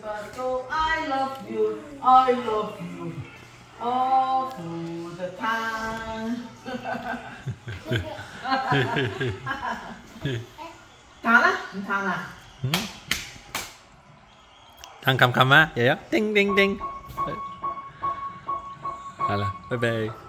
So I love you, I love you all through the time 弹了，你弹了。 弹琴琴啊，爷爷，叮叮叮。好了，拜拜。